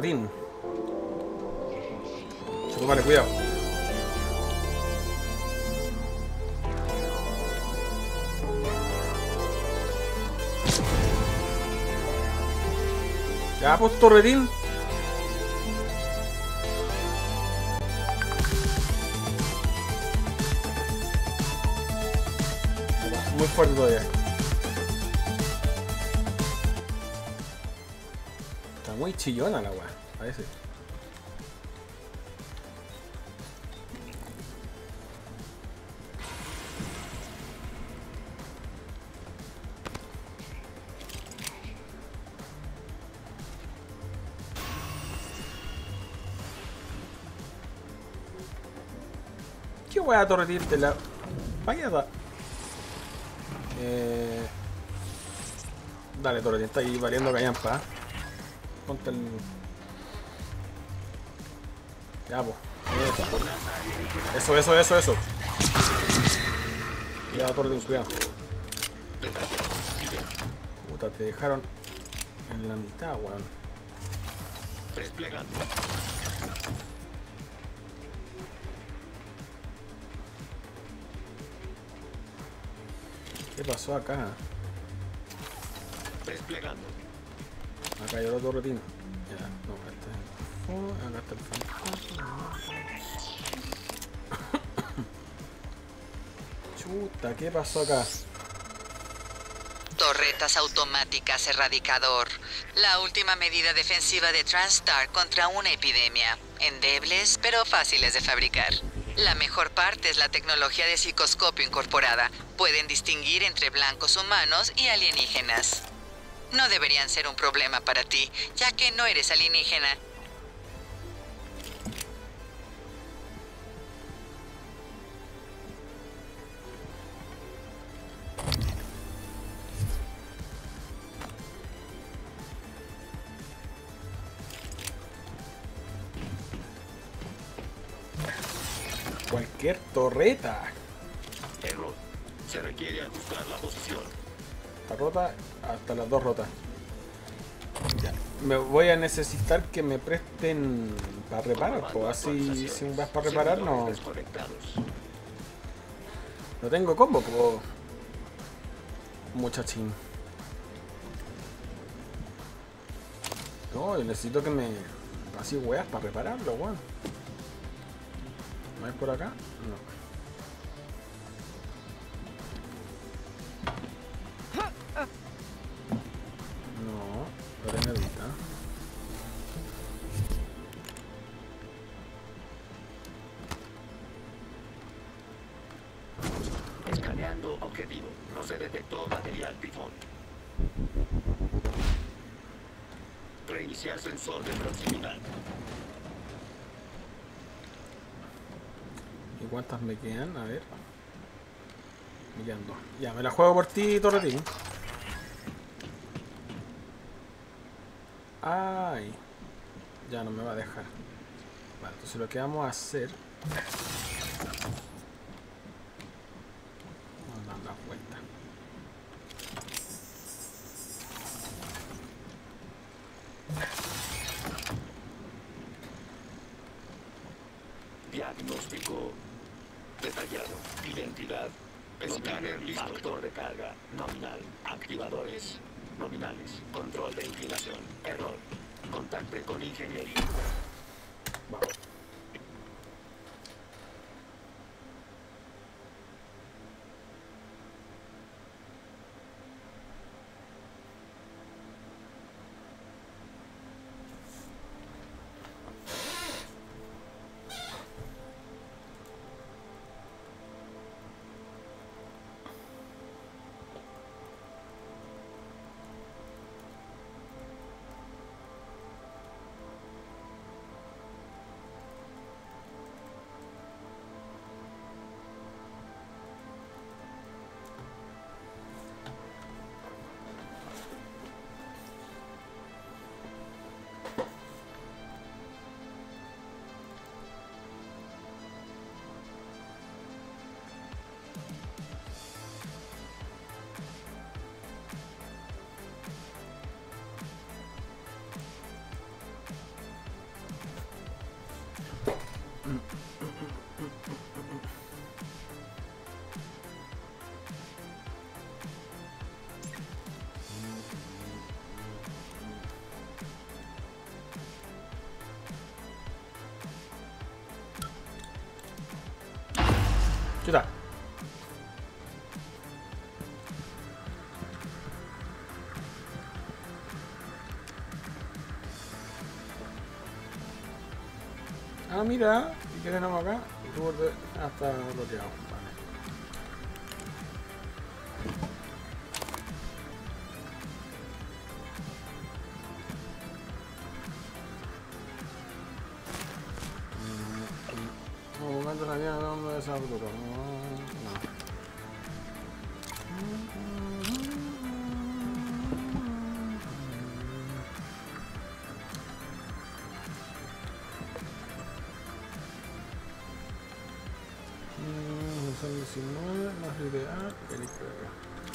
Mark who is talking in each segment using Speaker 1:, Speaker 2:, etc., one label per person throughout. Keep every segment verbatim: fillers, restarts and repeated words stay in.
Speaker 1: torretín. Vale, cuidado. Ya, pues, torretín. Muy fuerte todavía. Está muy chillona la weá, parece. ¿Qué weá torretín de la... Vaya da... Eh... Dale, torretín, está ahí valiendo callampa. Ponte el... Ya, pues. Eso, eso, eso, eso. Cuidado, torretín, cuidado. Puta, te dejaron en la mitad, weón.
Speaker 2: Desplegando.
Speaker 1: ¿Qué pasó acá?
Speaker 2: Desplegando.
Speaker 1: Acá hay otro torretín. Ya, no, este es el... Oh, acá está el fantasma. Chuta, ¿qué pasó acá?
Speaker 3: Torretas automáticas erradicador. La última medida defensiva de TranStar contra una epidemia. Endebles, pero fáciles de fabricar. La mejor parte es la tecnología de psicoscopio incorporada. Pueden distinguir entre blancos humanos y alienígenas. No deberían ser un problema para ti, ya que no eres alienígena.
Speaker 1: Cualquier torreta.
Speaker 2: Error. Se requiere ajustar la posición.
Speaker 1: Está rota hasta las dos rotas. Ya. Me voy a necesitar que me presten para reparar, pues así si vas para reparar no. No tengo combo, pues. Muchachín. No, yo necesito que me. Así weas para repararlo, weón. ¿No hay por acá? No. No, lo tengo vista.
Speaker 2: Escaneando objetivo. No se detectó material pifón. Reiniciar sensor de proximidad.
Speaker 1: ¿Y cuántas me quedan? A ver. Me quedan dos. Ya, me la juego por ti, torretín. Ay. Ya no me va a dejar. Vale, entonces lo que vamos a hacer... Vamos a dar la vuelta.
Speaker 2: Diagnóstico detallado. Identidad. Escáner listo. Factor de carga. Nominal. Activadores. Nominales. Control de inclinación. Error. Contacte con ingeniería.
Speaker 1: Vamos. Chuta. Ah, mira, y que tenemos acá, y tú volver hasta bloqueado. Vale. No, momento la línea de dónde de esa futuro. No, no. Son diecinueve más ideal, el pega.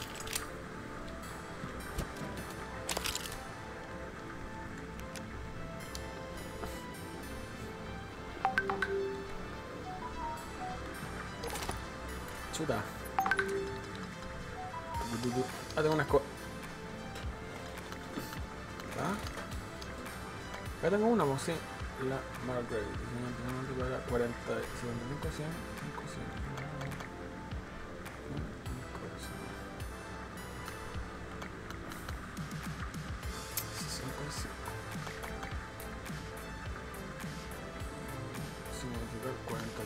Speaker 1: Chuta. Ah, tengo unas cosas. ¿Ah? Acá tengo una, pues sí. La Margaret. cuarenta, cincuenta y cinco, cien, cinco, cien. cuarenta.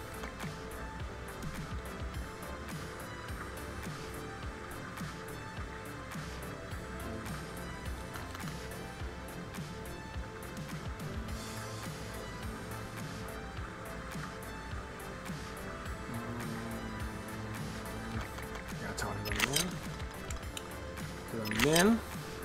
Speaker 1: Ya, chaval, también. También.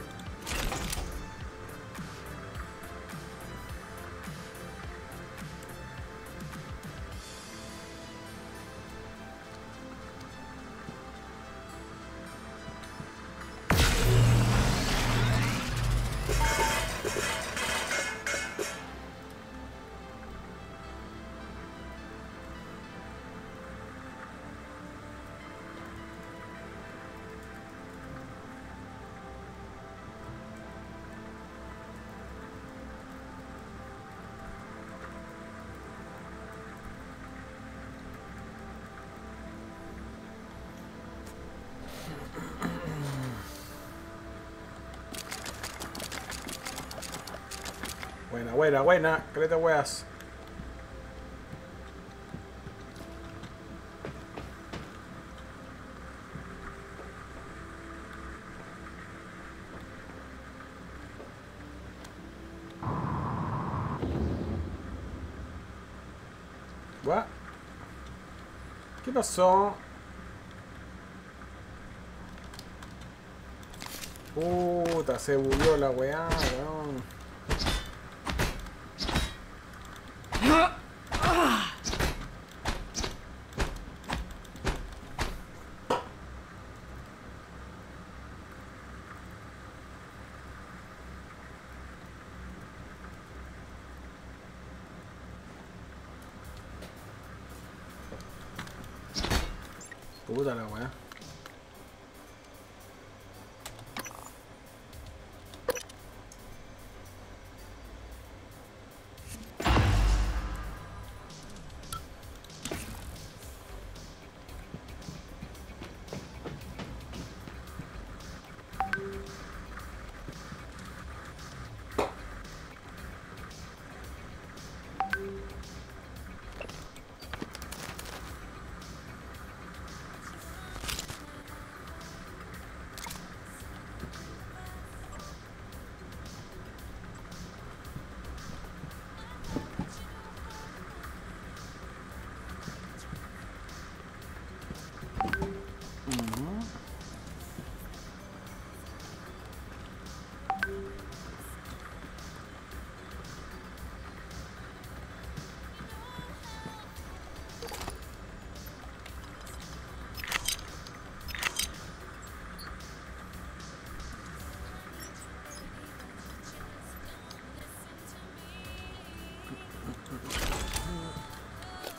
Speaker 1: Buena, buena, buena. Caleta weas. What? ¿Qué pasó? Puta, se bugueó la weá, weón. Puta la weá.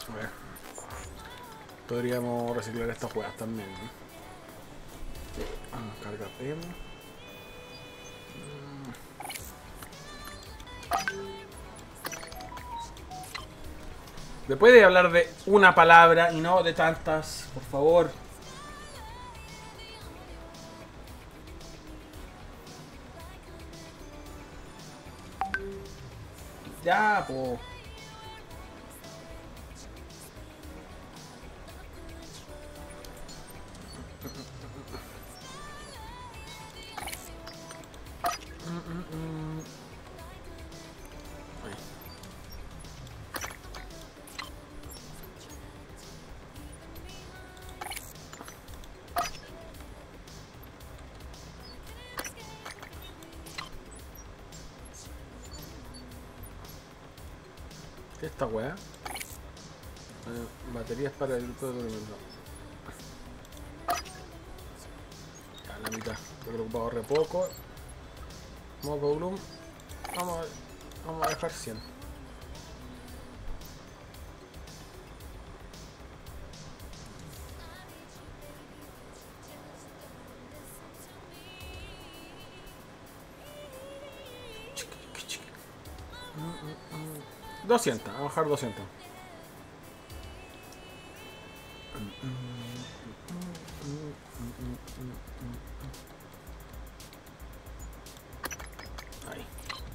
Speaker 1: A ver. Podríamos reciclar estas juegas también, ¿no? Ah, carga P M. ¿Me puede hablar de una palabra y no de tantas, por favor? Ya, po. ¿Qué es esta weá? Eh, baterías para el grupo de documento. Ya, la mitad. Yo creo que va a ahorrar poco. Moco Bloom. Vamos a, vamos a dejar cien. doscientos, vamos a bajar doscientos. Ahí.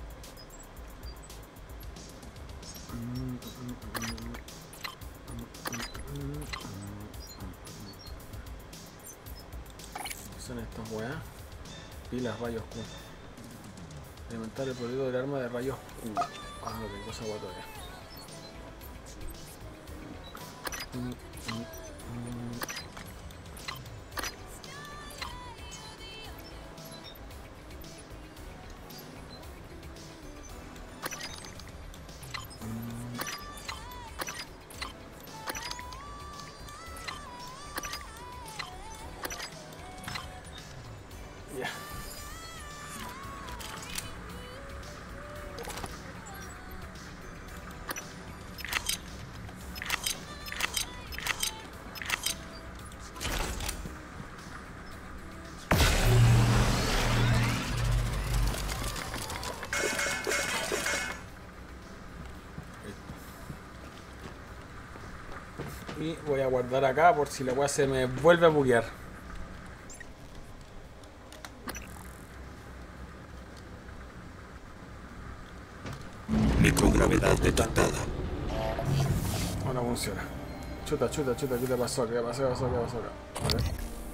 Speaker 1: ¿Qué son estas weas? Pilas rayos Q. Alimentar el proyecto del arma de rayos Q. Ah, no tengo esa agua todavía. Mm, mm, mm. Ya. Y voy a guardar acá por si la weá se me vuelve a buguear.
Speaker 2: Microgravedad detectada.
Speaker 1: Ahora funciona. Chuta, chuta, chuta, ¿qué te pasó? ¿Qué pasó? ¿Qué pasó? ¿Qué pasó? A ver.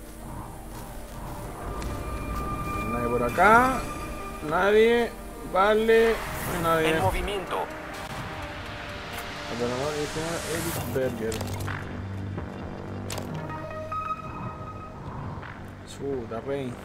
Speaker 1: Nadie por acá. Nadie. Vale. Nadie.
Speaker 4: En movimiento.
Speaker 1: Eric Berger. Chuta, rey.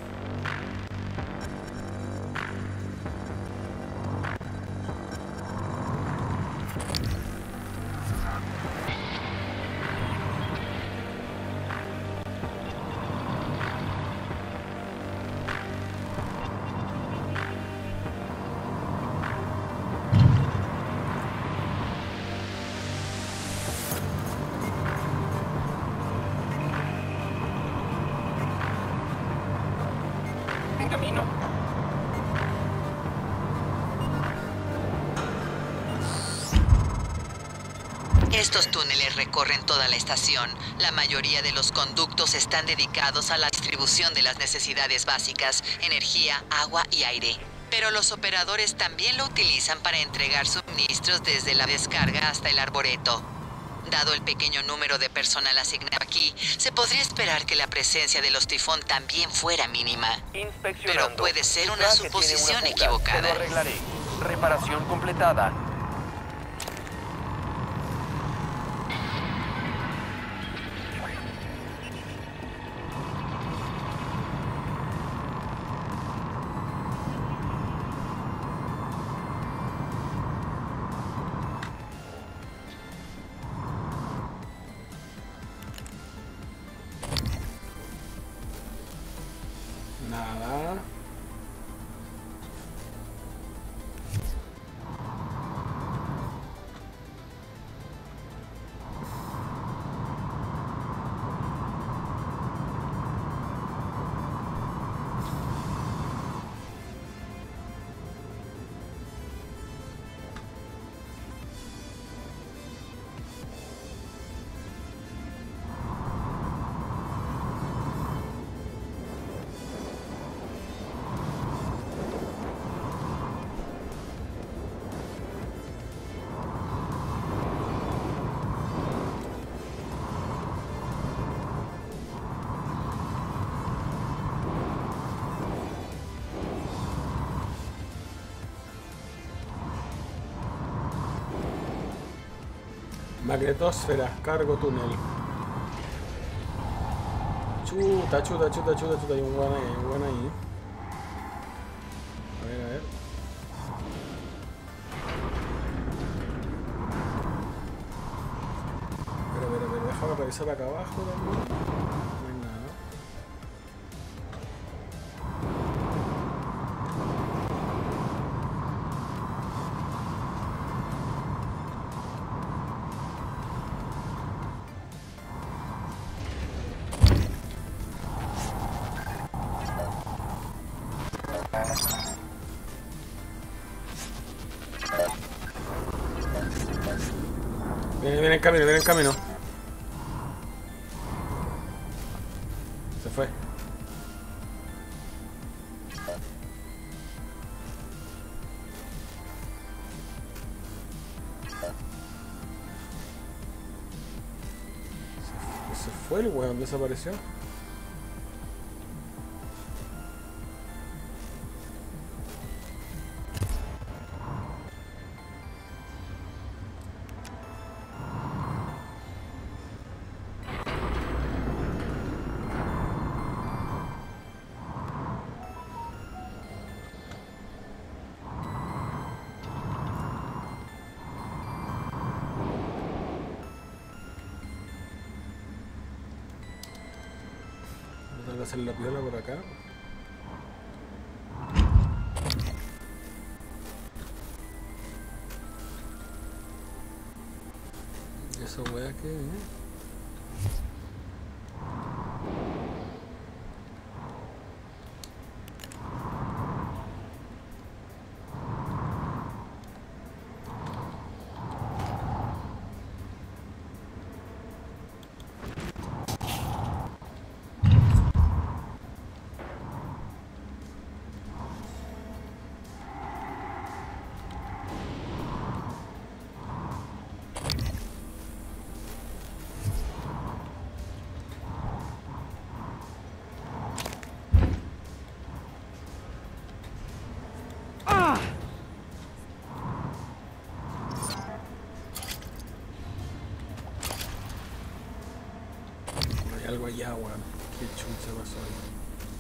Speaker 4: En camino.
Speaker 3: Estos túneles recorren toda la estación. La mayoría de los conductos están dedicados a la distribución de las necesidades básicas, energía, agua y aire. Pero los operadores también lo utilizan para entregar suministros desde la descarga hasta el arboreto. Dado el pequeño número de personal asignado aquí, se podría esperar que la presencia de los tifón también fuera mínima.
Speaker 4: Inspeccionando.
Speaker 3: Pero puede ser una
Speaker 4: Traje tiene
Speaker 3: suposición
Speaker 4: una fuga.
Speaker 3: equivocada.
Speaker 4: Te lo arreglaré. Reparación completada.
Speaker 1: Nada. Magnetosfera, cargo túnel. Chuta, chuta, chuta, chuta, chuta. Hay un buen ahí, hay un buen ahí. A ver, a ver. A ver, a ver, a ver. Déjame revisar acá abajo también. No hay nada, ¿no? Viene, viene en camino, viene en camino. Se fue. Se, se fue el weón, desapareció. Voy a hacer la piola por acá. ¿Y esa wea qué? ¿Eh? Hay algo allá, weón. Qué chucha pasó ahí.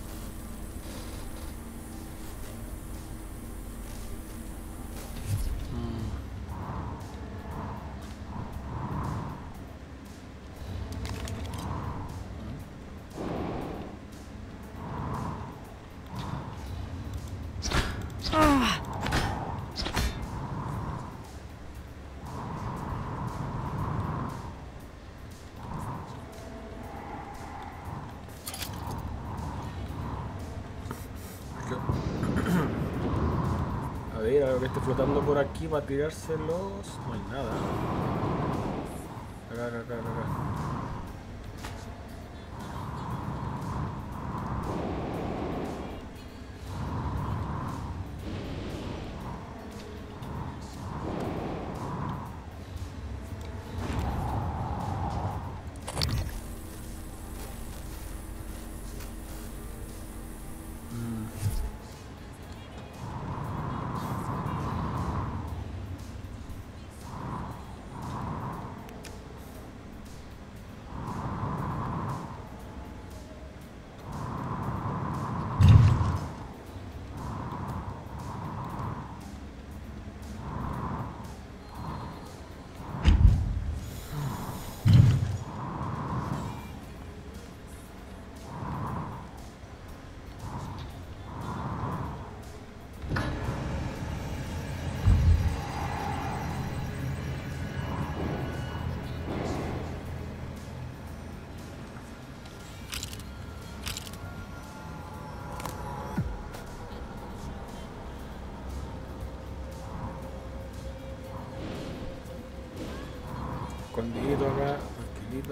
Speaker 1: A ver, algo que esté flotando por aquí para tirárselos. No hay nada. Acá, acá, acá, acá. Escondidito acá, tranquilito.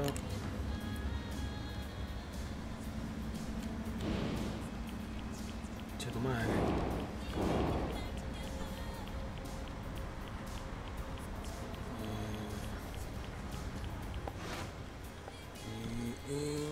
Speaker 1: Che tu madre. Eh, y, y...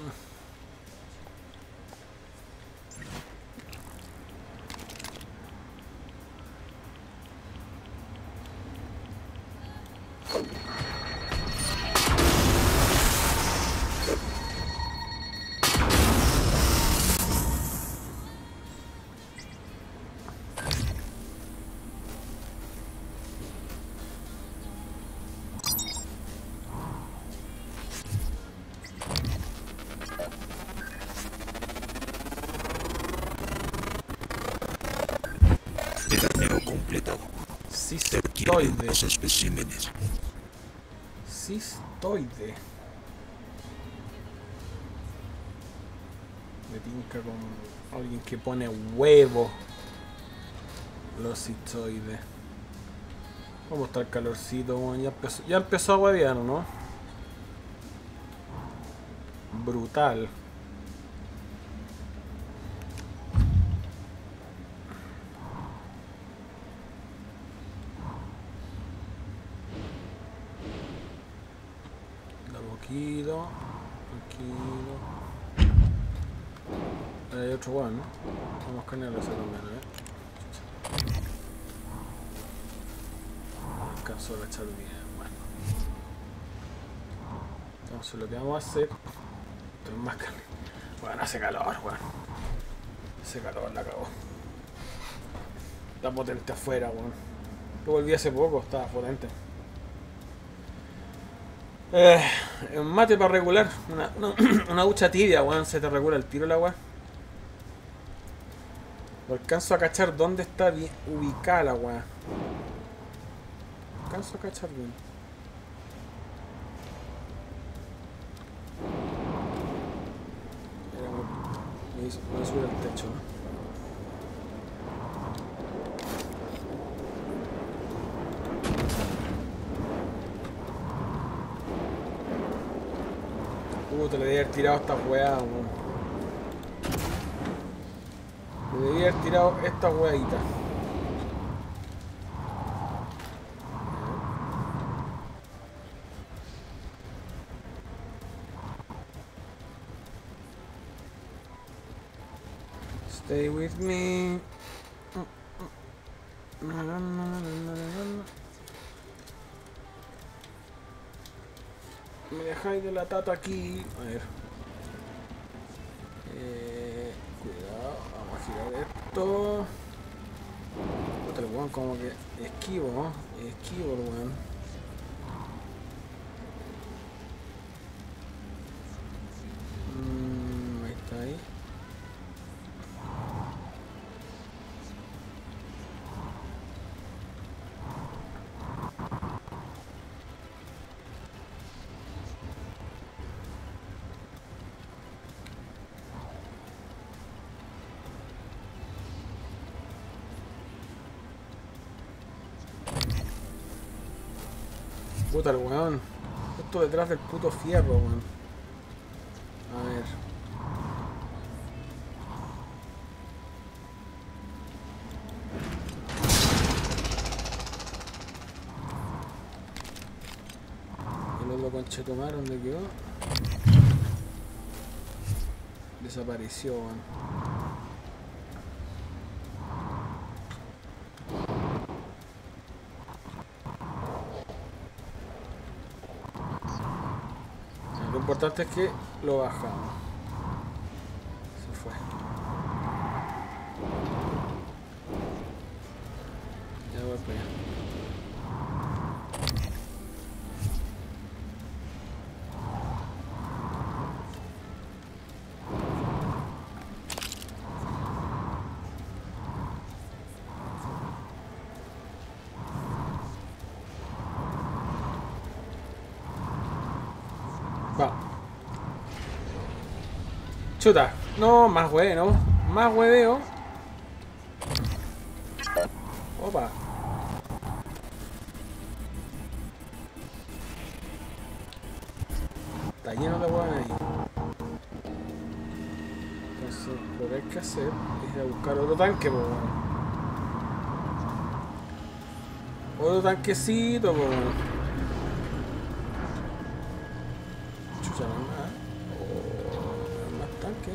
Speaker 5: completado.
Speaker 1: Cistoide.
Speaker 5: Los especímenes.
Speaker 1: Cistoide. Me tinca con alguien que pone huevo. Los cistoides. ¿Cómo está el calorcito? Bueno, ya empezó, ya empezó a huevear, ¿no? Brutal. Da poquito. Tranquilo. Hay otro bueno, ¿no? Vamos a escanear ese también, ¿eh? Alcanzó a echar bien, bueno. Entonces lo que vamos a hacer. Esto es más calor. Bueno, hace calor, bueno. Hace calor, la acabó. Está potente afuera, bueno. Yo volví hace poco, estaba potente. Eh, un mate para regular. Una, una, una ducha tibia, weón. Se te regula el tiro el agua. No alcanzo a cachar dónde está bien ubicada la weá. No alcanzo a cachar bien. Era muy, me hizo, me sube el techo, ¿no? Puta, le debía haber tirado esta weá, weón. Le debía haber tirado esta weadita. Stay with me. Me dejáis de la tata aquí. A ver. Eh, cuidado, vamos a girar esto. Otro weón como que esquivo, ¿no? Esquivo el weón. Mm, ahí está ahí. Puta el weón. Esto detrás del puto fierro, weón. A ver. El otro conchetomar, ¿dónde quedó? Desapareció, weón. Lo importante es que lo bajamos. Se fue. Ya voy para allá. Va. Chuta. No, más bueno. Más hueveo. Opa. Está lleno de huevos ahí. Entonces, lo que hay que hacer es ir a buscar otro tanque, po, bueno. Otro tanquecito, po, bueno. Chucha, no hay nada. Oh, más tanque.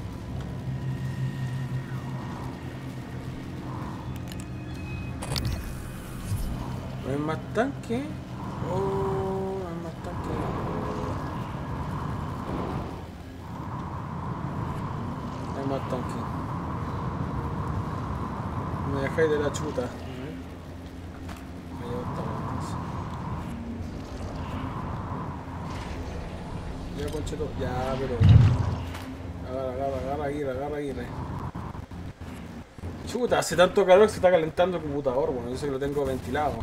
Speaker 1: No hay más tanque. Oh, no hay más tanque. No hay más tanque. Me dejáis de la chuta. Me llevo esta entonces. Ya, concheto. Ya, pero. Agarra, agarra, agarra, aguirre, agarra, aguirre. Chuta, hace tanto calor que se está calentando el computador, bueno, yo sé que lo tengo ventilado.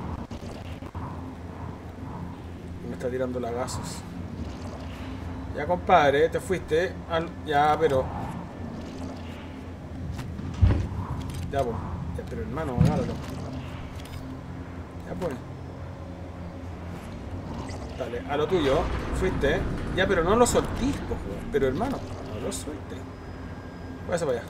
Speaker 1: Me está tirando lagazos. Ya, compadre, te fuiste. Al... Ya, pero... Ya, pues. Ya, pero hermano, agárralo. Ya, pues. Dale, a lo tuyo. Fuiste. Ya, pero no lo soltís, pues. Pero hermano, no lo sueltes. Váyase para allá.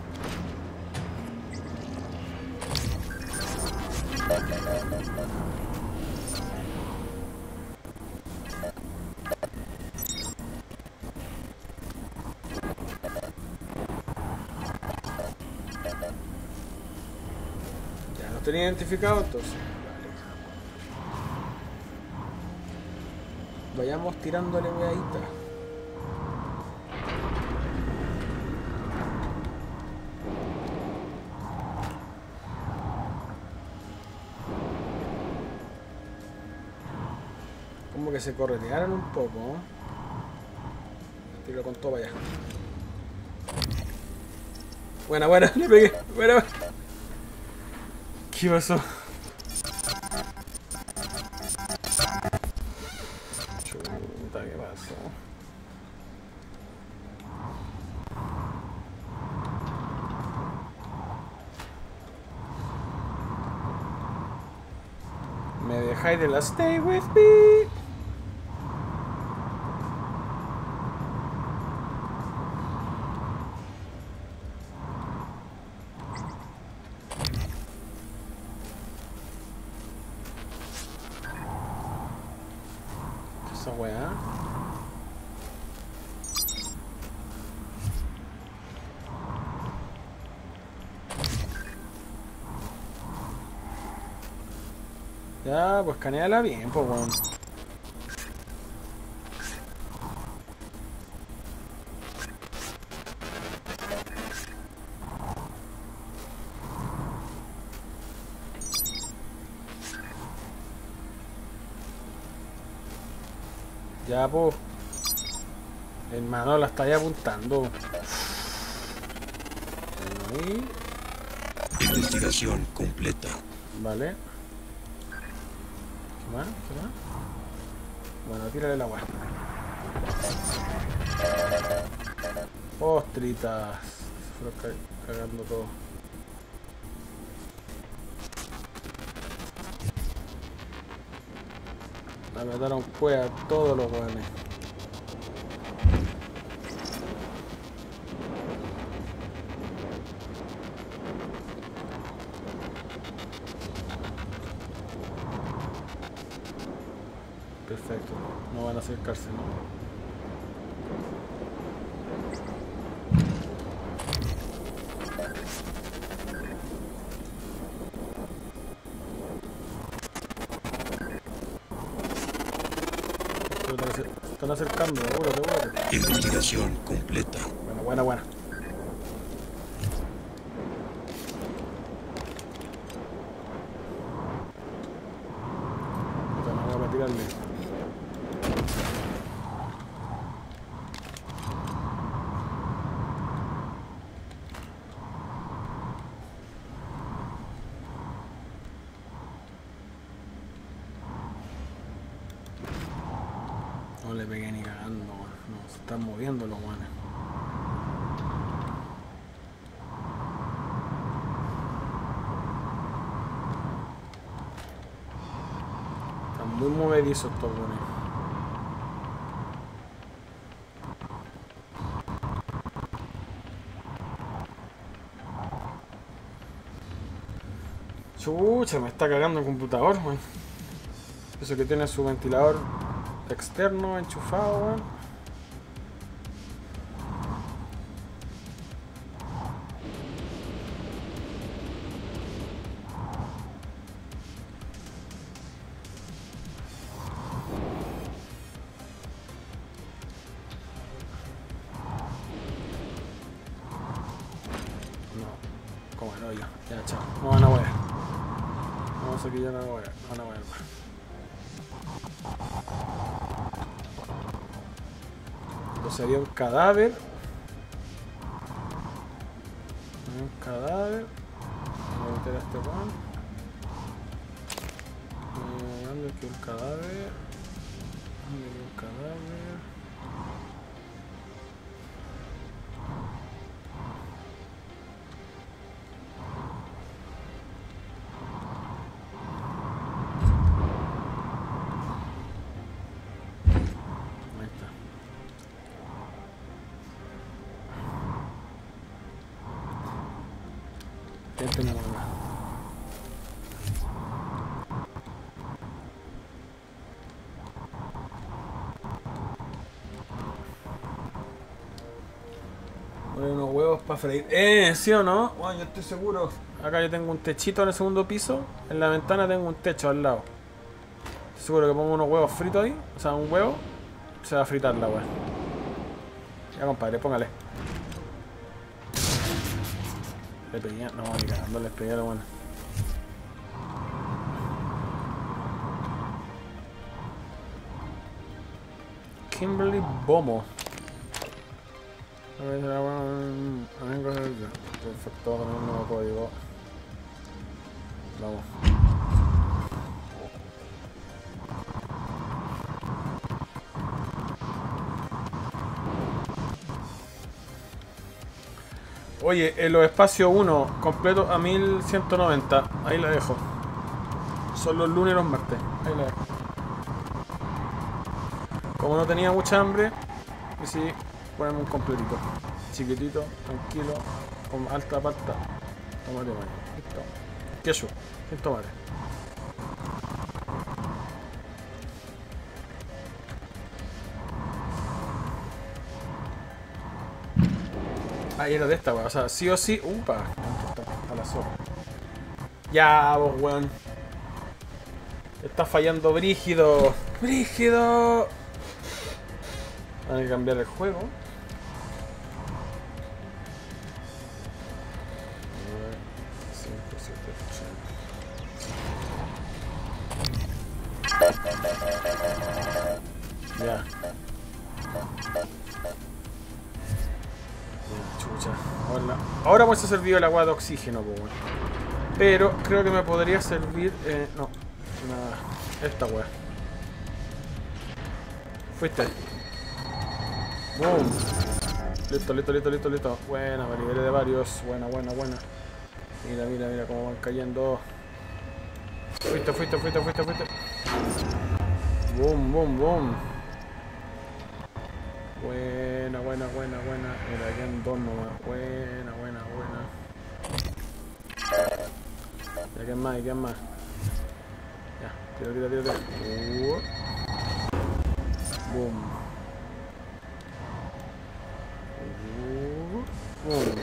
Speaker 1: Ya los tenía identificado, entonces. Vale. Vayamos tirándole weadita. Como que se corretearon un poco, ¿no? Tiro con todo para allá. Buena, buena, le pegué. Buena, buena. ¿Qué pasó? Chuta, ¿qué pasó? Me dejáis de la stay with me. Esa weá. Ya, pues caneala bien, pues weón. Ya, pues. Hermano, la estáis apuntando. Ahí.
Speaker 2: Investigación completa.
Speaker 1: Vale. ¿Qué más? ¿Qué más? Bueno, tírale la agua. Ostritas. Se fueron ca cagando todo. La mataron cueva a todos los weones. Perfecto, no van a acercarse, ¿no? Se están acercando, apúrate, apúrate.
Speaker 2: Investigación completa.
Speaker 1: Buena, buena, buena. Puta, no voy a tirarle. No le pegué ni cagando, no, se están moviendo los guanes. Están muy movedizos estos guanes. Chucha, me está cagando el computador, weón. Eso que tiene su ventilador externo enchufado, weón. No, como el hoyo. Ya, chao. No van a wear. Vamos aquí ya no van a wear. No van a wear. Entonces había un cadáver. Había un cadáver. meter a este weón. Eh, ¿Dónde quedó el cadáver? ¿Dónde quedó el cadáver? Ahí está. ¿Qué tenemos acá? Unos huevos para freír. Eh, ¿sí o no? Bueno, yo estoy seguro. Acá yo tengo un techito en el segundo piso. En la ventana tengo un techo al lado. Estoy seguro que pongo unos huevos fritos ahí. O sea, un huevo. Se va a fritar la hueá. Ya, compadre, póngale. Le pegué. No, ni cagando, le pegué a la buena. Kimberly Bomo. A ver, la buena. Perfecto, con un nuevo código. Vamos. Oye, en los espacios uno, completo a mil ciento noventa. Ahí la dejo. Son los lunes y los martes. Ahí la dejo. Como no tenía mucha hambre, decidí ponerme un completito. Chiquitito, tranquilo, con alta pasta. Tomate mayo. Listo. Queso, sin tomate. Ahí era de esta, weón. O sea, sí o sí. Upa. A la sopa. Ya, vos, weón. Está fallando brígido. Brígido. Hay que cambiar el juego. cinco, siete, ocho. Ya. Chucha. Ahora, ahora me ha servido el agua de oxígeno, pues, bueno. Pero creo que me podría servir. Eh, no. Nada. Esta weá. Fuiste. Boom. Listo, listo, listo, listo, listo. Buena, me liberé de varios. Buena, buena, buena. Mira, mira, mira cómo van cayendo. Fuiste, fuiste, fuiste, fuiste, fuiste. Boom, boom, boom. Buena, buena, buena, buena. Mira, quedan dos nomás. Buena, buena, buena. Ya quedan más, ya quedan más. Ya, tira, tira, tira, tira. Uh. Boom. Uh. Boom.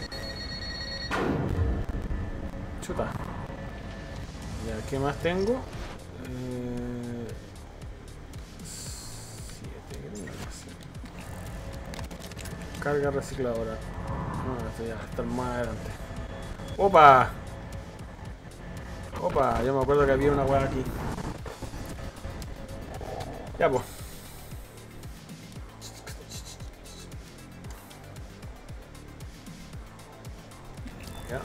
Speaker 1: Chuta. Ya, ¿qué más tengo? Eh... Siete, ¿qué tengo que hacer? Carga recicladora. No, esto ya está más adelante. ¡Opa! ¡Opa! Yo me acuerdo que había una weá aquí. Ya, pues. Ya.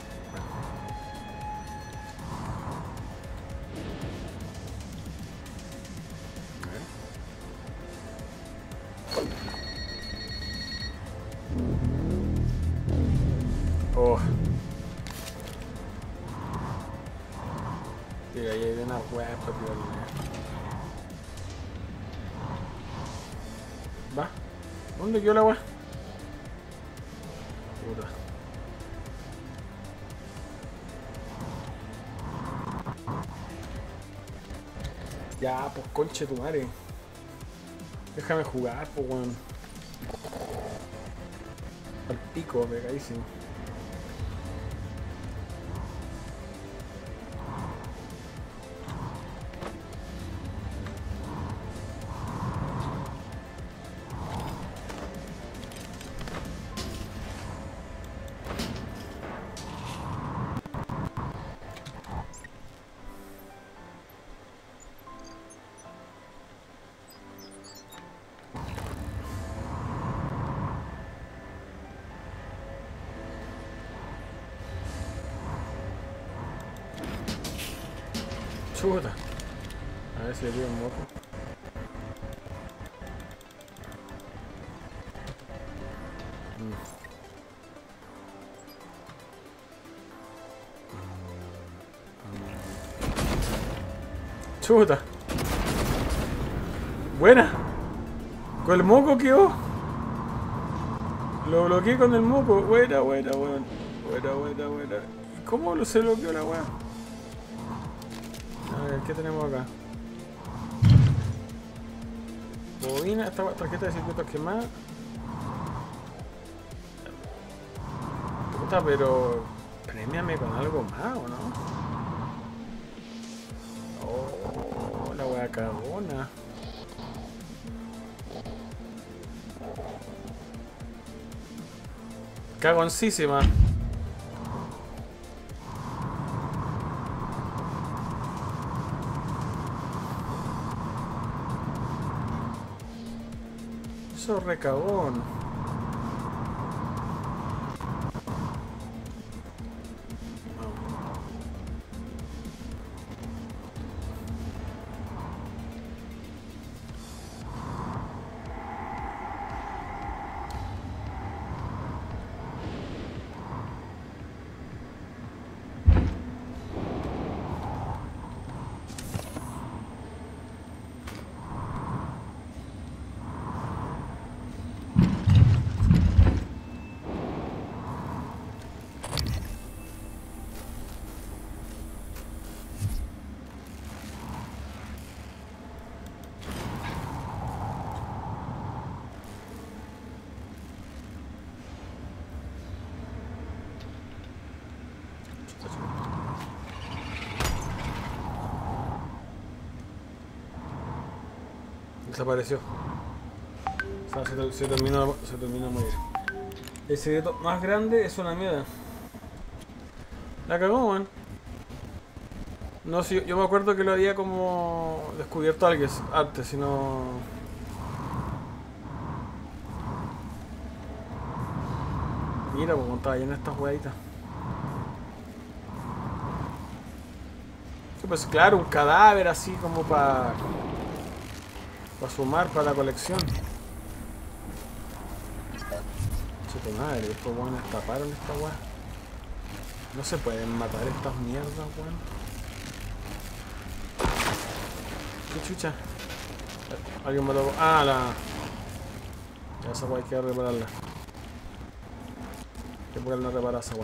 Speaker 1: Oh. Mira, ahí hay una weá para tirarle. ¿Va? ¿Dónde quedó la weá? Puta. Ya, pues conche tu madre. Déjame jugar, pues weón. Al pico, pegadísimo. Chuta. A ver si le pido un moco. Chuta. Buena. Con el moco quedó. Lo bloqueé con el moco. Buena, buena, buena. Buena, buena, buena. ¿Cómo lo se bloqueó la weá? A ver, ¿qué tenemos acá? Bobina, esta tarjeta de circuitos quemada. Puta, pero... Premiame con algo más, ¿o no? Oh, la wea cagona. Cagoncísima. Eso recagón. Desapareció. O sea, se, se terminó se terminó de morir. El secreto más grande es una mierda. La cagó, man. No sé, yo, yo me acuerdo que lo había como descubierto alguien antes, si no. Mira, como estaba llena estas hueaditas. Pues claro, un cadáver así como para. Para sumar para la colección. Chuta madre, estos weones taparon esta weá. No se pueden matar estas mierdas, weón. ¿Qué chucha? Alguien me lo... Ah, la... Ya esa weá hay que repararla. Hay que ponerla a reparar esa weá.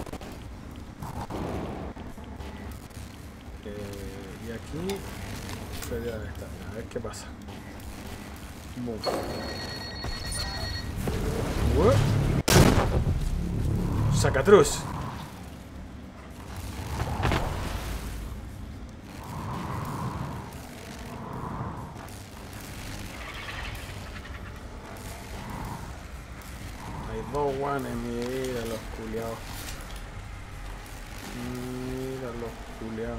Speaker 1: Eh, y aquí... Sería esta. A ver qué pasa. Boom. Uh. Sacatruz. Hay dos guanes, mira los culiados. Mira los culiados.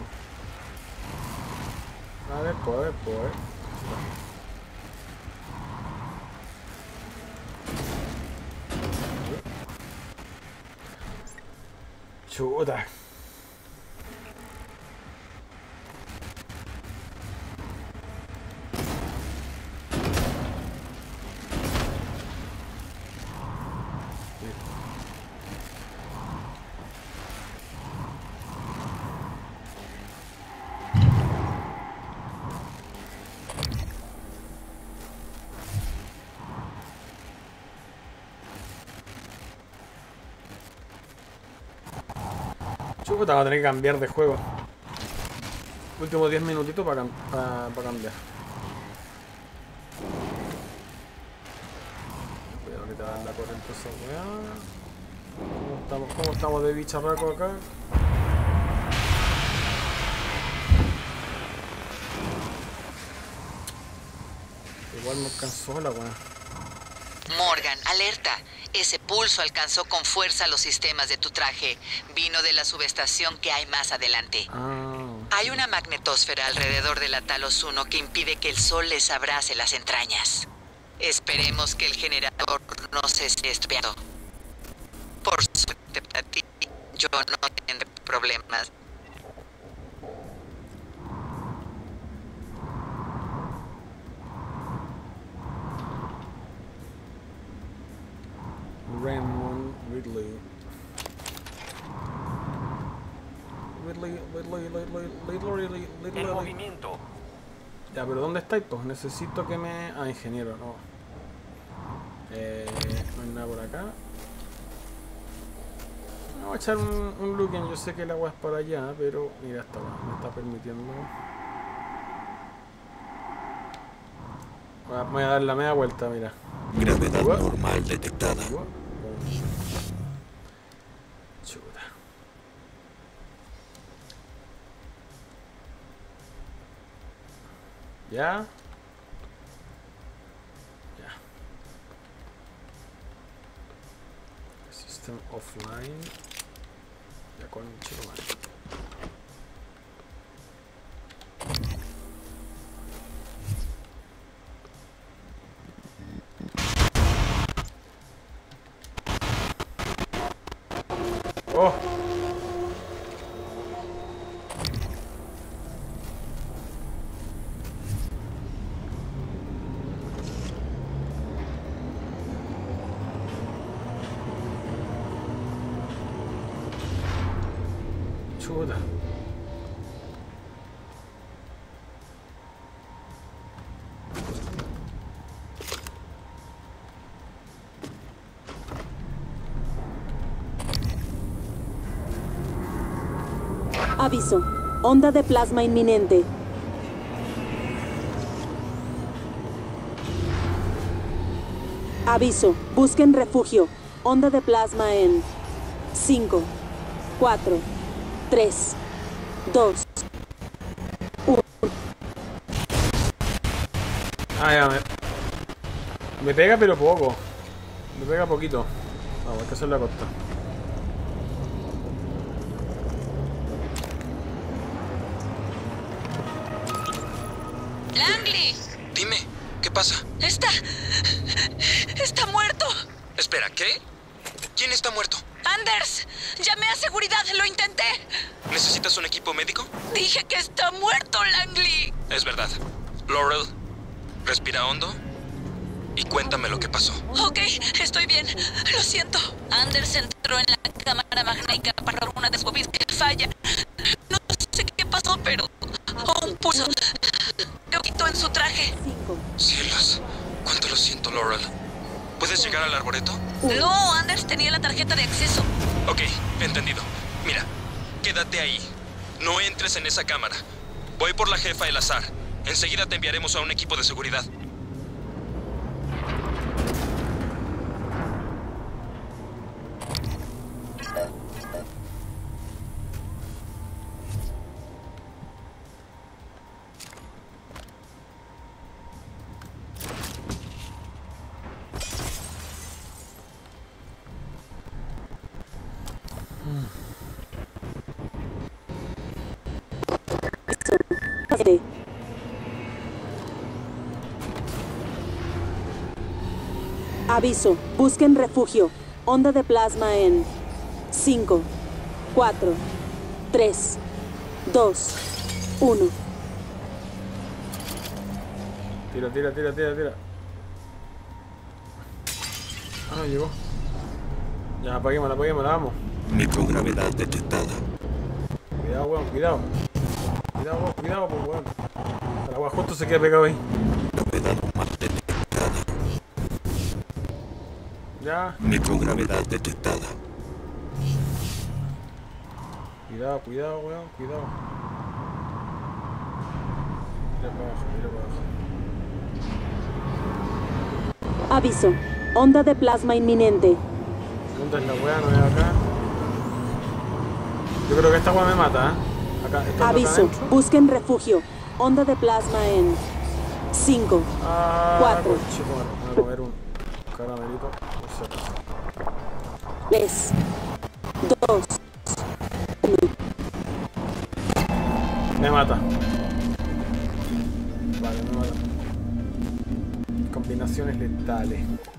Speaker 1: A ver, pues, pues. Chuta. Chuta, va a tener que cambiar de juego. Últimos diez minutitos para pa, pa cambiar. Cuidado que te dan la corriente esa weá. ¿Cómo estamos, cómo estamos de bicharraco acá? Igual me alcanzó la weá.
Speaker 3: Morgan, alerta. Ese pulso alcanzó con fuerza los sistemas de tu traje. Vino de la subestación que hay más adelante.
Speaker 1: Ah.
Speaker 3: Hay una magnetosfera alrededor de la Talos uno que impide que el sol les abrace las entrañas. Esperemos que el generador no se esté estropeando. Por suerte para ti, yo no tendré problemas.
Speaker 1: Ridley. Ridley, Ridley, Ridley, Ridley, Ridley,
Speaker 4: En
Speaker 1: Ridley.
Speaker 4: movimiento.
Speaker 1: Ya, pero ¿dónde estáis? Pues necesito que me... Ah, ingeniero, no. Eh, no hay nada por acá. Vamos a echar un, un look en... Yo sé que el agua es para allá, pero... Mira, esta agua me está permitiendo... Voy a, voy a dar la media vuelta, mira.
Speaker 2: Gravedad
Speaker 1: What?
Speaker 2: normal detectada.
Speaker 1: What? Chuta. Ya. Ya. System offline. Ya con chico más. Oh. Chuta.
Speaker 5: Aviso. Onda de plasma inminente. Aviso. Busquen refugio. Onda de plasma en cinco, cuatro, tres, dos.
Speaker 1: Ah, ya me... Me pega pero poco. Me pega poquito. Vamos, hay que hacerlo a costa.
Speaker 3: ¡Langley!
Speaker 6: Dime, ¿qué pasa?
Speaker 3: Está... Está muerto.
Speaker 6: Espera, ¿qué? ¿Quién está muerto?
Speaker 3: Anders, llamé a seguridad, lo intenté.
Speaker 6: ¿Necesitas un equipo médico?
Speaker 3: Dije que está muerto, Langley.
Speaker 6: Es verdad. Laurel, respira hondo y cuéntame lo que pasó.
Speaker 3: Ok, estoy bien. Lo siento. Anders entró en la cámara magnética para una de sus bobbies que falla. No sé qué pasó, pero... Oh, un pulso. Lo quitó en su traje.
Speaker 5: Cinco.
Speaker 6: Cielos, cuánto lo siento, Laurel. ¿Puedes llegar al arboreto?
Speaker 3: No, Anders tenía la tarjeta de acceso.
Speaker 6: Ok, entendido. Mira, quédate ahí. No entres en esa cámara. Voy por la jefa El Azar. Enseguida te enviaremos a un equipo de seguridad.
Speaker 5: Siete. Aviso. Busquen refugio. Onda de plasma en cinco, cuatro, tres, dos, uno.
Speaker 1: Tira, tira, tira, tira, tira. Ah, no llegó. Ya, apaguémosla, apaguémosla, vamos.
Speaker 2: Microgravedad detectada.
Speaker 1: Cuidado, weón, cuidado. Cuidado, weón, cuidado, pues, weón. El agua justo se queda pegado ahí.
Speaker 2: Gravedad normal detectada.
Speaker 1: Ya.
Speaker 2: Microgravedad detectada.
Speaker 1: Cuidado, cuidado, weón, cuidado. Mira para abajo, mira para abajo.
Speaker 5: Aviso. Onda de plasma inminente.
Speaker 1: ¿Dónde es la weá? No es acá. Yo creo que esta weá me mata, ¿eh? Acá, esta
Speaker 5: Aviso.
Speaker 1: adentro.
Speaker 5: Busquen refugio. Onda de plasma en cinco,
Speaker 1: Ah,
Speaker 5: Cuatro.
Speaker 1: conchetumare. Me voy a comer un caramelito. Por si acaso.
Speaker 5: tres, dos.
Speaker 1: Me mata. Vale, me mata. Combinaciones letales.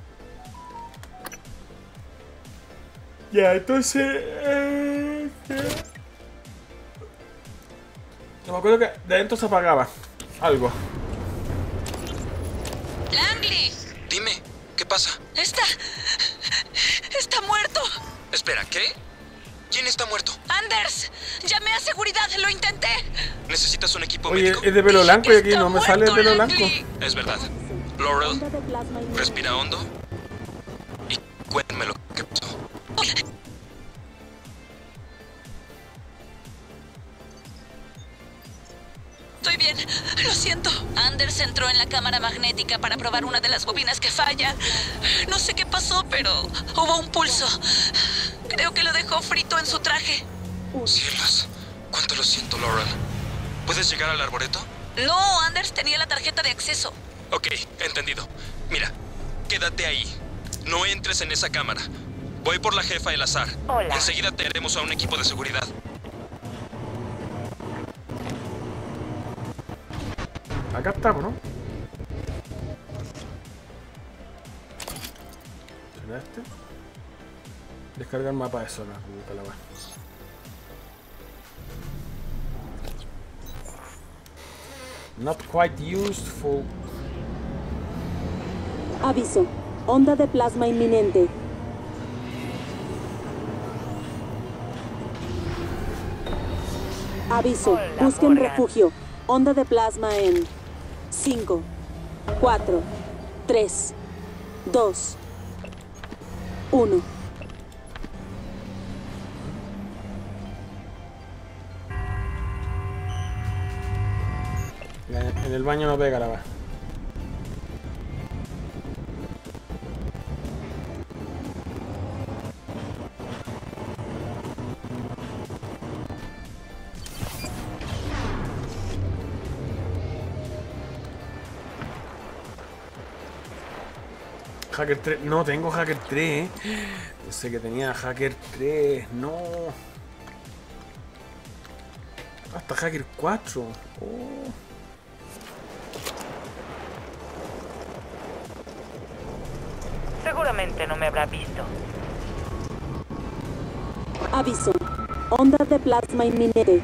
Speaker 1: Ya, entonces... Eh, ¿qué? No me acuerdo que de adentro se apagaba algo.
Speaker 3: Langley,
Speaker 6: Dime, ¿qué pasa?
Speaker 3: está... Está muerto.
Speaker 6: Espera, ¿qué? ¿Quién está muerto?
Speaker 3: Anders, llamé a seguridad, lo intenté.
Speaker 6: ¿Necesitas un equipo
Speaker 1: Oye,
Speaker 6: médico?
Speaker 1: es de pelo blanco y aquí
Speaker 3: Está
Speaker 1: no me sale de
Speaker 3: muerto,
Speaker 1: pelo blanco.
Speaker 3: Langley.
Speaker 6: Es verdad. Laurel,
Speaker 5: Onda de plasma inminente.
Speaker 6: respira hondo y cuéntame lo que pasó.
Speaker 3: Estoy bien, lo siento. Anders entró en la cámara magnética para probar una de las bobinas que falla. No sé qué pasó, pero hubo un pulso. Creo que lo dejó frito en su traje.
Speaker 6: Cielos, cuánto lo siento, Laurel. ¿Puedes llegar al arboreto?
Speaker 3: No, Anders tenía la tarjeta de acceso.
Speaker 6: Ok, entendido. Mira, quédate ahí. No entres en esa cámara. Voy por la jefa El Azar.
Speaker 7: Hola.
Speaker 6: Enseguida te haremos a un equipo de seguridad.
Speaker 1: Acá estamos, ¿no? ¿Será este? Descargar mapa de zona. Puta la wea. Not quite useful.
Speaker 5: Aviso. Onda de plasma inminente. Aviso.
Speaker 7: Hola,
Speaker 5: Busquen
Speaker 7: Morgan.
Speaker 5: refugio. Onda de plasma en cinco, cuatro, tres, dos, uno.
Speaker 1: En el baño no pega la wea. Hacker tres. No tengo Hacker tres, eh. Pensé que tenía Hacker tres. No. Hasta Hacker cuatro. Oh.
Speaker 7: Seguramente no me habrá visto.
Speaker 5: Aviso. Onda de plasma inminente.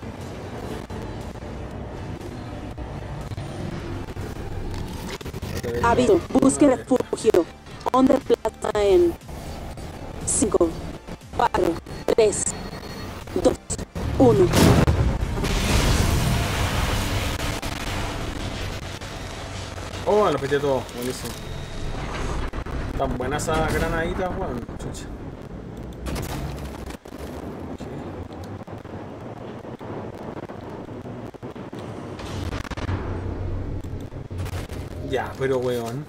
Speaker 5: Aviso. Busque refugio. Onda de plasma en cinco, cuatro, tres, dos, uno.
Speaker 1: Oh, lo peté todo. Buenísimo. Tan buenas esas granaditas, weón. Chucha. Ya, pero weón.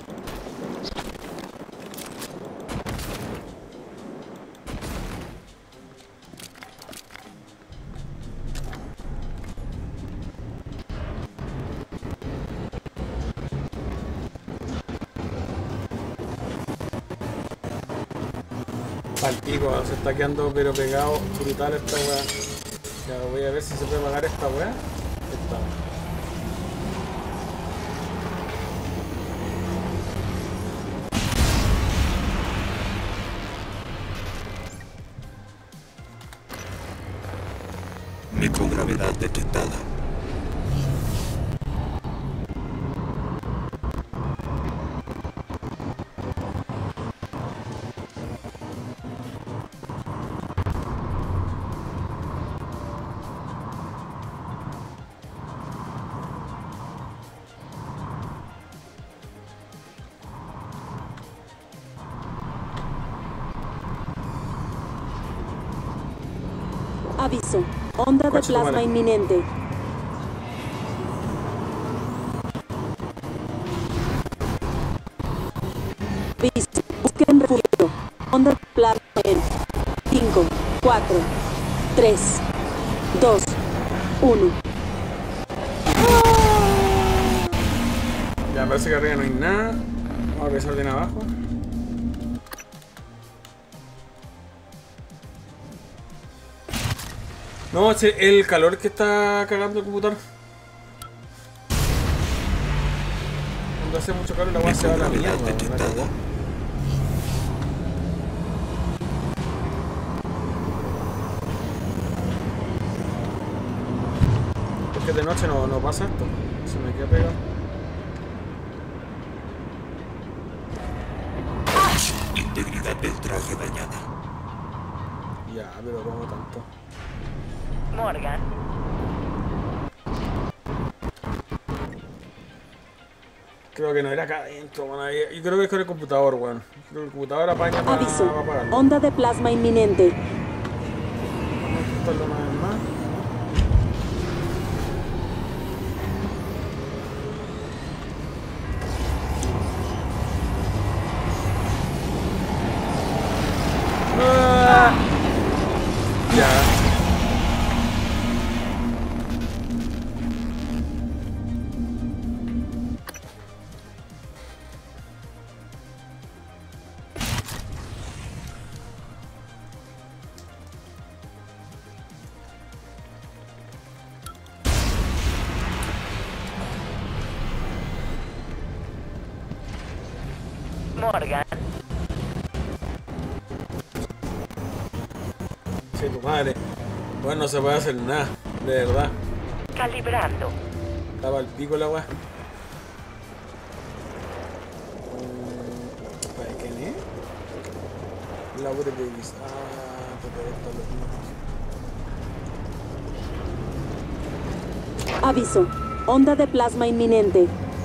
Speaker 1: Palpico, se está quedando pero pegado brutal esta weá. Ya voy a ver si se puede pagar esta weá. Esta.
Speaker 2: Microgravedad detectada.
Speaker 5: Aviso. Onda de
Speaker 1: Coche,
Speaker 5: plasma
Speaker 1: tómale.
Speaker 5: inminente. Aviso. Busquen refugio. Onda de plasma en cinco, cuatro, tres, dos, uno.
Speaker 1: Ya parece que arriba no hay nada. Vamos a revisar de abajo. No, es el calor que está cagando el computador. Cuando hace mucho calor la weá se va a la mierda.
Speaker 2: Microgravedad
Speaker 1: la
Speaker 2: detectada.
Speaker 1: cagó. Porque de noche no, no pasa esto. Se me queda pegado.
Speaker 2: Integridad del traje dañada.
Speaker 1: Ya, pero como tanto.
Speaker 7: Morgan.
Speaker 1: Creo que no era acá adentro, bueno, ahí- yo creo que es con el computador, weón. Creo que el computador apaña para
Speaker 5: Aviso.
Speaker 1: apagarlo.
Speaker 5: Onda de plasma inminente.
Speaker 1: Vamos a intentarlo una vez más. Ah. Ya.
Speaker 7: Morgan.
Speaker 1: Sí, tu madre. Bueno, no se puede hacer nada, de verdad.
Speaker 7: Calibrando.
Speaker 1: Estaba al pico la weá. ¿Para quién es? Laura Davis. Ah, te conectan los mismos.
Speaker 5: Aviso. Onda de plasma inminente.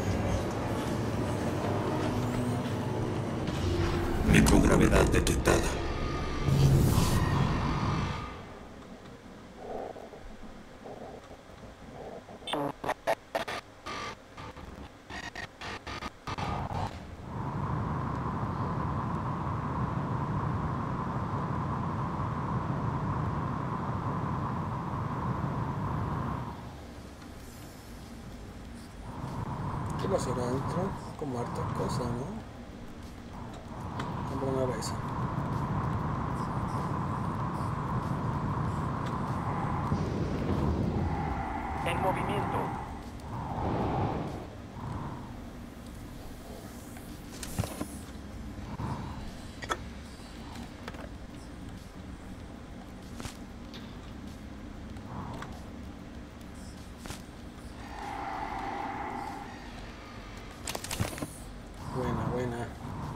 Speaker 2: Microgravedad detectada.
Speaker 1: ¿Qué pasó acá adentro? Como hartas cosas, ¿no? Vamos a poner eso.
Speaker 4: En movimiento.
Speaker 1: Buena, buena.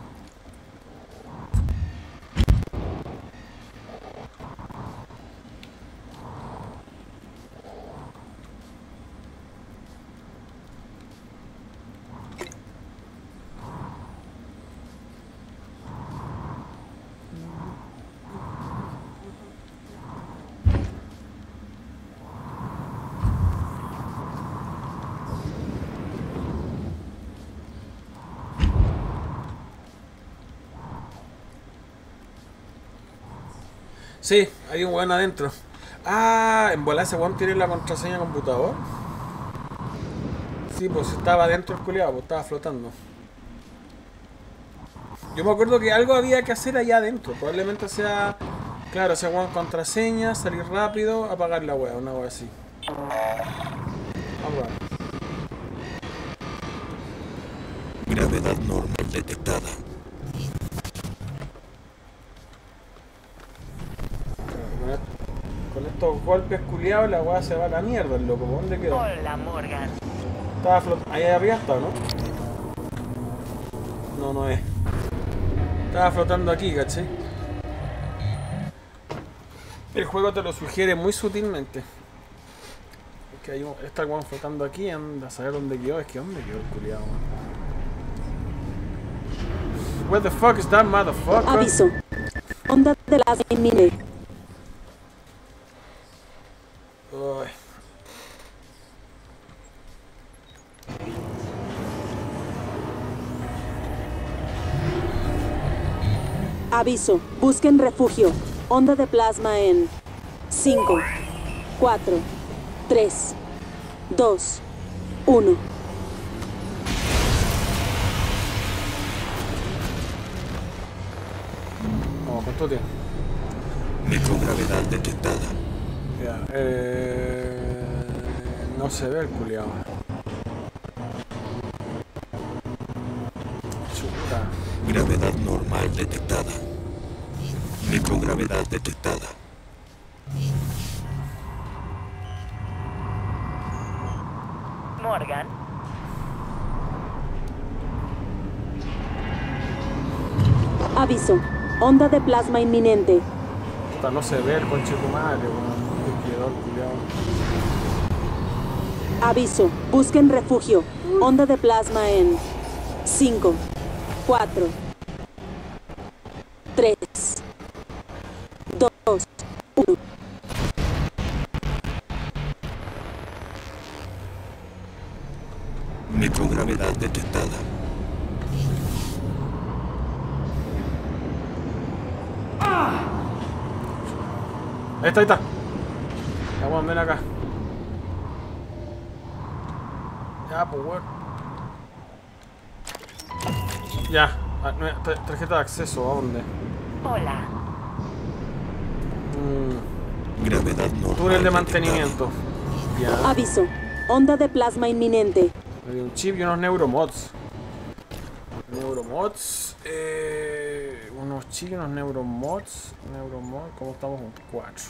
Speaker 1: Sí, hay un weón adentro. Ah, en volar ese weón tiene la contraseña computador. Sí, pues estaba adentro el culiado, pues estaba flotando. Yo me acuerdo que algo había que hacer allá adentro. Probablemente sea, claro, ese weón contraseña, salir rápido, apagar la wea, una wea así. Vamos a ver.
Speaker 2: Gravedad normal detectada.
Speaker 1: Con est- Con estos golpes culiados la weá se va a la mierda, el loco. ¿Por dónde quedó?
Speaker 7: Hola, Morgan.
Speaker 1: Estaba flotando. Ahí arriba está, ¿no? No, no es. Estaba flotando aquí, ¿cachai? El juego te lo sugiere muy sutilmente. Es que hay un, está el weón flotando aquí, anda a saber dónde quedó. Es que dónde quedó el culiado, weón. Where the fuck is that motherfucker?
Speaker 5: Aviso. Onda de plasma inminente.
Speaker 1: Uy.
Speaker 5: Aviso. Busquen refugio. Onda de plasma en cinco, cuatro, tres, dos, uno.
Speaker 1: Vamos, ¿cuánto tiene?
Speaker 2: Microgravedad detectada.
Speaker 1: Ya, eh, no se ve el culiao. Chuta.
Speaker 2: Gravedad normal detectada. Microgravedad detectada.
Speaker 7: Morgan.
Speaker 5: Aviso. Onda de plasma inminente.
Speaker 1: Hasta no se ve el conche de tu madre, weón. Qué quedó el culiao.
Speaker 5: Aviso, busquen refugio. Onda de plasma en cinco, cuatro, tres, dos, uno.
Speaker 2: Microgravedad detectada.
Speaker 1: Ahí está, ahí está. Ya, weón, ven acá. Ya, pues, weón. Ya. Ah, no, tar- tarjeta de acceso, ¿a dónde?
Speaker 7: Hola.
Speaker 1: Mm,
Speaker 2: Gravedad normal.
Speaker 1: túnel de mantenimiento. Ya.
Speaker 5: Aviso, onda de plasma inminente.
Speaker 1: Hay un chip y unos neuromods. Neuromods. Eh, unos chips y unos neuromods. Neuromods. ¿Cómo estamos? Un cuatro.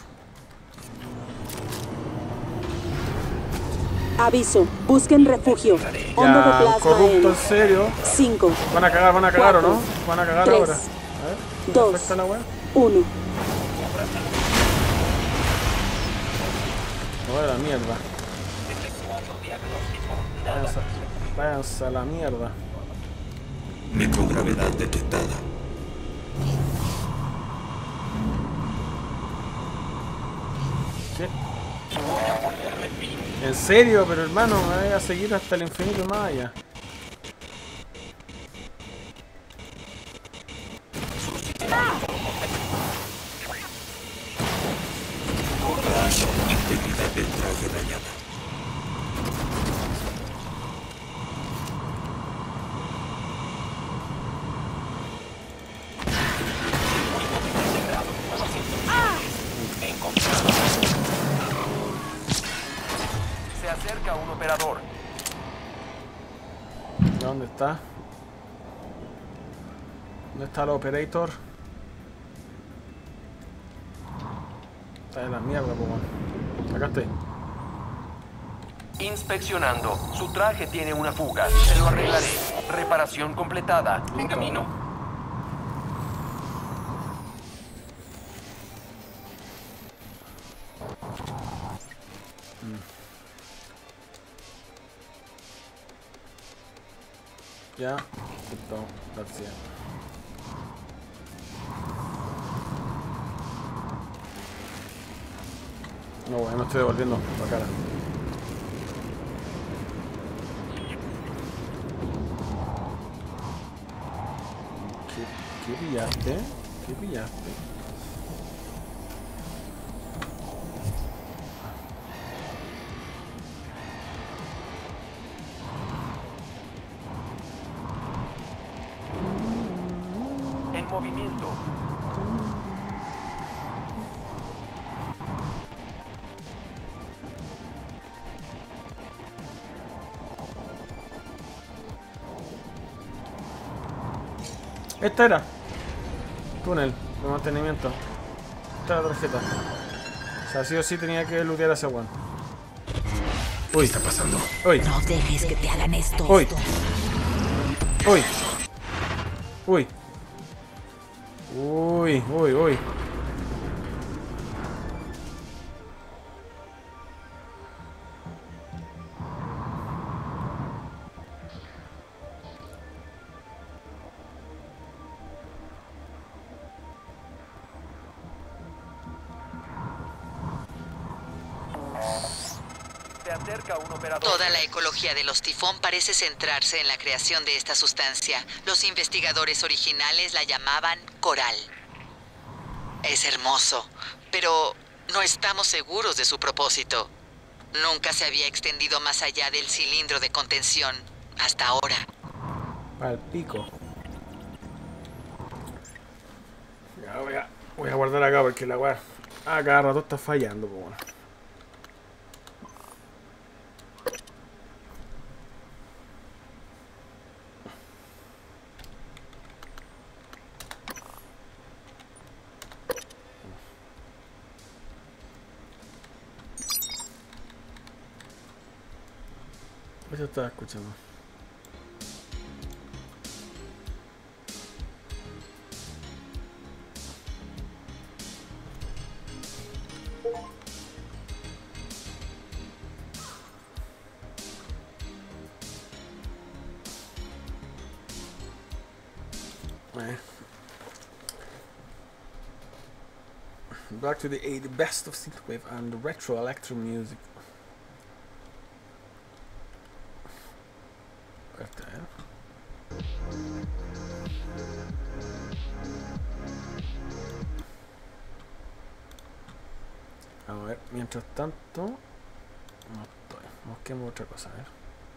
Speaker 5: Aviso, busquen refugio. Onda de
Speaker 1: Ya,
Speaker 5: plasma
Speaker 1: corrupto, en
Speaker 5: en
Speaker 1: serio.
Speaker 5: cinco,
Speaker 1: Van a cagar, van a cagar o
Speaker 5: Cuatro,
Speaker 1: no? Van a cagar
Speaker 5: tres,
Speaker 1: ahora. A ver.
Speaker 5: dos,
Speaker 1: ¿Afecta la weá?
Speaker 5: uno.
Speaker 1: No, a la mierda. Váyanse, váyanse a la mierda.
Speaker 2: Microgravedad detectada.
Speaker 1: ¿Qué? ¿En serio? Pero hermano, me voy a seguir hasta el infinito y más allá.
Speaker 2: Integridad del traje dañada.
Speaker 4: Se acerca un operador.
Speaker 1: ¿Dónde está? ¿Dónde está el operator? Está en la mierda, po, weón. Acá estoy.
Speaker 4: Inspeccionando. Su traje tiene una fuga. Se lo arreglaré. Reparación completada. En camino.
Speaker 1: Ya. Listo. Gracias. No, bueno, me estoy devolviendo la cara. ¿Qué, qué pillaste? ¿Qué pillaste?
Speaker 4: En movimiento.
Speaker 1: Esta era. Túnel de mantenimiento. Esta era la tarjeta. O sea, sí o sí tenía que lootear a ese weón. Uy, está pasando. Uy,
Speaker 8: No dejes que te hagan esto.
Speaker 1: uy. Uy. Uy. Uy, uy, uy.
Speaker 4: Se acerca un operador.
Speaker 3: Toda la ecología de los tifón parece centrarse en la creación de esta sustancia. Los investigadores originales la llamaban coral. Es hermoso, pero no estamos seguros de su propósito. Nunca se había extendido más allá del cilindro de contención, hasta ahora.
Speaker 1: Al pico. Ya voy a, voy a guardar acá porque la weá. Ah, cada rato está fallando, pues bueno. Eso estaba escuchando. Eh. Back to the eighties, best of synthwave and retro electro music. Esta, eh. A ver, mientras tanto, no estoy. Busquemos otra cosa, a ver.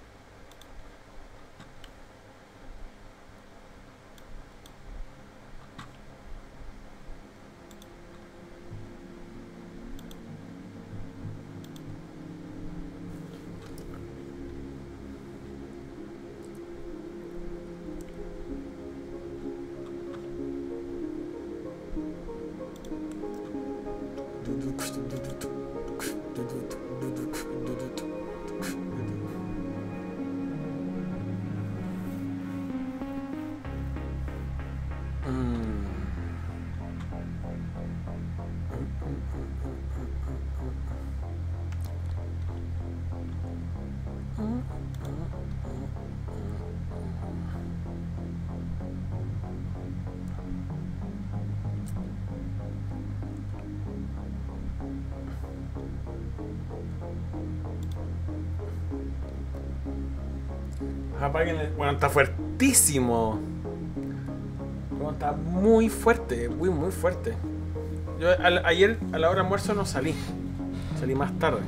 Speaker 1: Apaguen el... Bueno, está fuertísimo. Bueno, está muy fuerte, muy muy fuerte. Yo al, ayer a la hora de almuerzo no salí. Salí más tarde.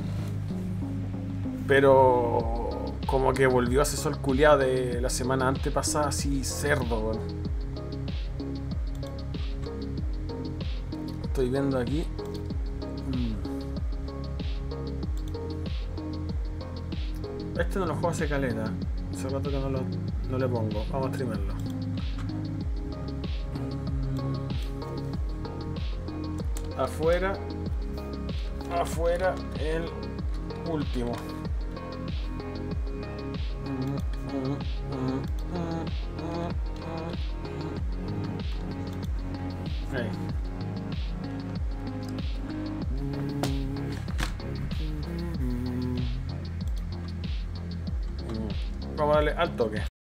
Speaker 1: Pero como que volvió a ese sol culiado de la semana antepasada, así cerdo, bueno. Estoy viendo aquí. Este no lo juego hace caleta. Hace rato que no, lo, no le pongo. Vamos a streamerlo. Afuera. Afuera el último. Ahí. Vamos a darle al toque.